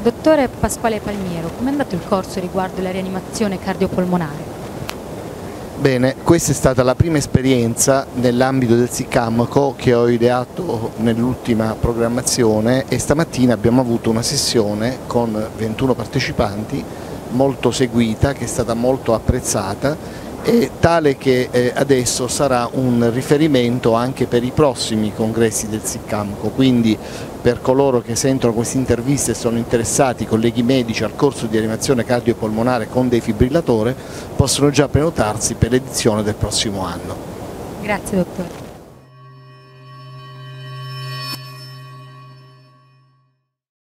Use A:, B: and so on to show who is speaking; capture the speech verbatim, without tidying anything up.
A: Dottore Pasquale Palmiero, come è andato il corso riguardo la rianimazione cardiopolmonare?
B: Bene, questa è stata la prima esperienza nell'ambito del SICAMCO che ho ideato nell'ultima programmazione e stamattina abbiamo avuto una sessione con ventuno partecipanti molto seguita, che è stata molto apprezzata e tale che eh, adesso sarà un riferimento anche per i prossimi congressi del SICAMCO, quindi per coloro che sentono queste interviste e sono interessati, colleghi medici, al corso di rianimazione cardiopolmonare con defibrillatore, possono già prenotarsi per l'edizione del prossimo anno.
A: Grazie dottore.